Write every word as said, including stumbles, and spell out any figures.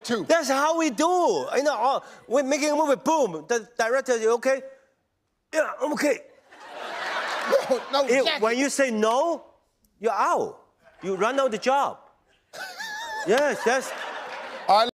too. That's how we do. You know, oh, we're making a movie, boom. The director, you okay? Yeah, I'm okay. No, no, It, Jackie. when you say no, you're out. You run out the job. Yes, that's...